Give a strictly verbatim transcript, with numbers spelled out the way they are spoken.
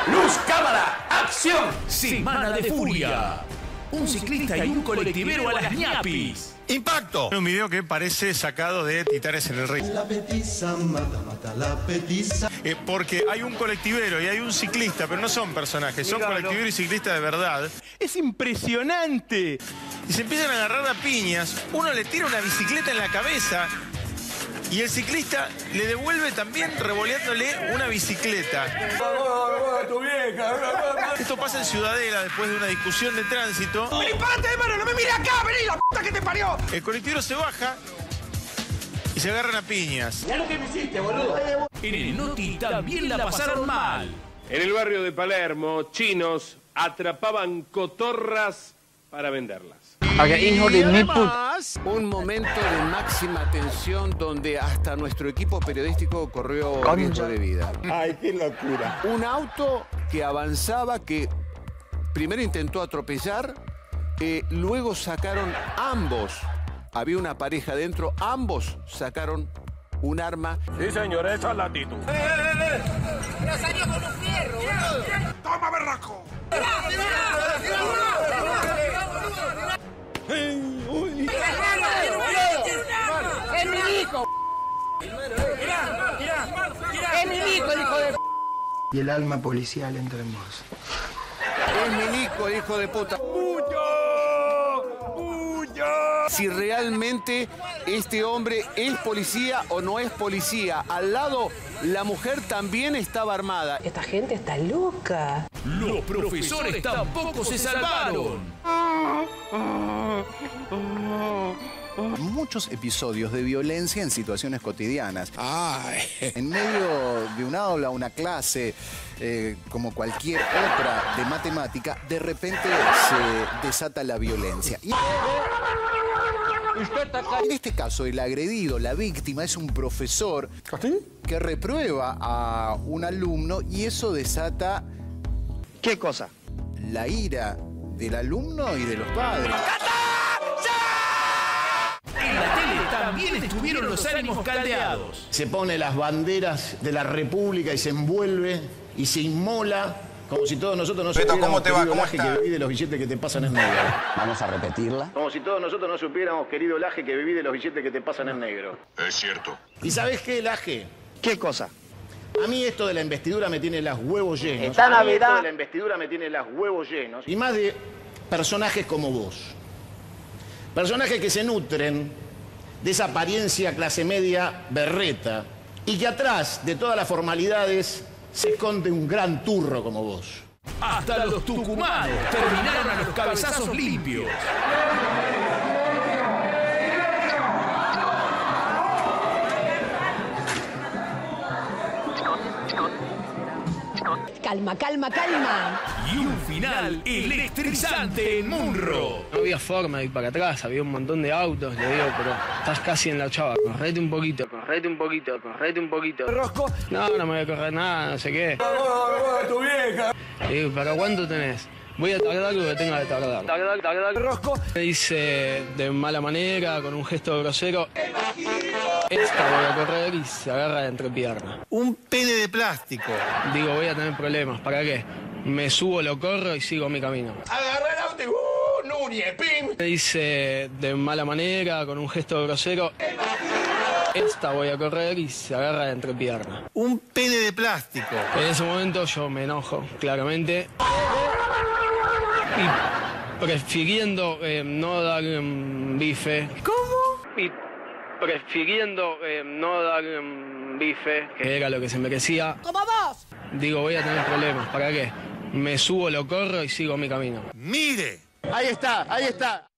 Luz, cámara, acción. Semana de furia. Un ciclista y un colectivero a las ñapis. ¡Impacto! Un video que parece sacado de Titanes en el Río. La petiza mata, mata la petiza. Eh, porque hay un colectivero y hay un ciclista, pero no son personajes, son colectiveros y ciclistas de verdad. Es impresionante. Y se empiezan a agarrar a piñas. Uno le tira una bicicleta en la cabeza y el ciclista le devuelve también revoleándole una bicicleta. Esto pasa en Ciudadela después de una discusión de tránsito. ¡Vení, párate, hermano! ¡No me mires acá! ¡Vení, la puta que te parió! El colectivero se baja y se agarran a piñas. Mirá lo que me hiciste, boludo. En el Noti también la pasaron mal. En el barrio de Palermo, chinos atrapaban cotorras para venderlas. Hijo de mi puta. Un momento de máxima tensión donde hasta nuestro equipo periodístico corrió riesgo de vida. ¡Ay, qué locura! Un auto que avanzaba, que primero intentó atropellar, eh, luego sacaron ambos. Había una pareja dentro, ambos sacaron un arma. Sí, señor, esa es la actitud. ¡Eh, eh, eh! ¡Pero salió con un fierro, boludo! ¡Toma, berraco! ¡Mirá, mirá, mirá, mirá! ¡Es mi hijo! ¡Mirá, mirá! ¡Es mi hijo, el hijo de... Y el alma policial entre vos. Es Milico, hijo de puta. Si realmente este hombre es policía o no es policía. Al lado, la mujer también estaba armada. Esta gente está loca. Los profesores tampoco se salvaron. Muchos episodios de violencia en situaciones cotidianas. Ay. En medio de un aula, una clase, eh, como cualquier otra de matemática, de repente se desata la violencia. Y en este caso, el agredido, la víctima, es un profesor que reprueba a un alumno y eso desata... ¿Qué cosa? La ira del alumno y de los padres. En la tele también estuvieron los ánimos caldeados. Se pone las banderas de la República y se envuelve y se inmola como si todos nosotros no supiéramos, ¿cómo te va? querido ¿Cómo Laje, está? que viví de los billetes que te pasan en negro. Vamos a repetirla. Como si todos nosotros no supiéramos, querido Laje, que viví de los billetes que te pasan en negro. Es cierto. ¿Y sabes qué, Laje? ¿Qué cosa? A mí esto de la investidura me tiene las huevos llenos. Esta A mí Navidad- esto de la investidura me tiene las huevos llenos. Y más de personajes como vos. Personajes que se nutren de esa apariencia clase media berreta y que atrás de todas las formalidades se esconde un gran turro como vos. Hasta los tucumanos terminaron a los cabezazos limpios. Calma, calma, calma. Y un final electrizante en Munro. No había forma de ir para atrás, había un montón de autos, le digo, pero estás casi en la chava, correte un poquito, correte un poquito, correte un poquito. Rosco. No, no me voy a correr nada, no sé qué. ¡Tu vieja! Le digo, ¿para cuánto tenés? Voy a tardar lo que tenga que tardar. Tardar, tardar. Rosco. Me dice de mala manera, con un gesto grosero. Esta voy a correr y se agarra de entrepierna. Un pene de plástico. Digo, voy a tener problemas, ¿para qué? Me subo, lo corro y sigo mi camino. Agarré el auto y... ¡Uh! ¡Núñez! ¡Pim! Me dice de mala manera, con un gesto grosero. Esta voy a correr y se agarra de entrepierna. Un pene de plástico. En ese momento yo me enojo, claramente. Y prefiriendo eh, no dar um, bife. ¿Cómo? Y prefiriendo eh, no dar um, bife, que era lo que se merecía. ¡Como vos! Digo, voy a tener problemas, ¿para qué? Me subo, lo corro y sigo mi camino. ¡Mire! Ahí está, ahí está.